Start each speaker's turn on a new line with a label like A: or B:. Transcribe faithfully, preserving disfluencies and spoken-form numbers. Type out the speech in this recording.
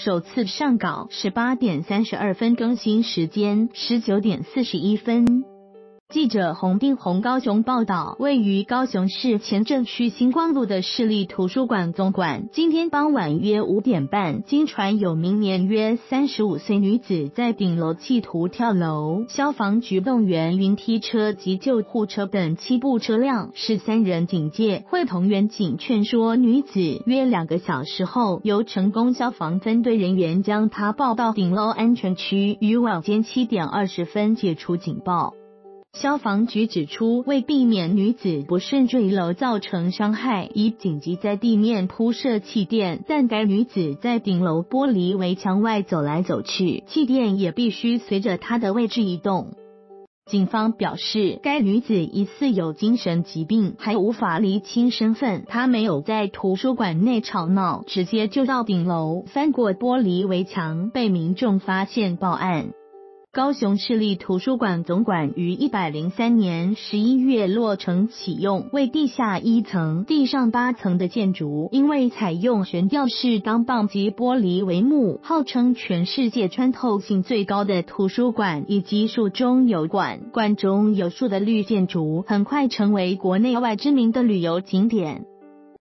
A: 首次上稿十八点三十二分，更新时间十九点四十一分。记者洪定宏高雄报道，位于高雄市前镇区新光路的市立图书馆总馆，今天傍晚约五点半，经传有名年约三十五岁女子在顶楼企图跳楼，消防局动员云梯车及救护车等七部车辆，十三人警戒，会同员警劝说女子，约两个小时后，由成功消防分队人员将她抱到顶楼安全区，于晚间七点二十分解除警报。消防局指出，为避免女子不慎坠楼造成伤害，已紧急在地面铺设气垫，但该女子在顶楼玻璃围墙外走来走去，气垫也必须随着她的位置移动。警方表示，该女子疑似有精神疾病，还无法厘清身份。她没有在图书馆内吵闹，直接就到顶楼，翻过玻璃围墙，被民众发现报案。高雄市立图书馆总馆于一百零三年十一月落成启用，为地下一层、地上八层的建筑，因为采用悬吊式钢棒及玻璃帷幕，号称全世界穿透性最高的图书馆，以及树中有馆、馆中有树的绿建筑，很快成为国内外知名的旅游景点。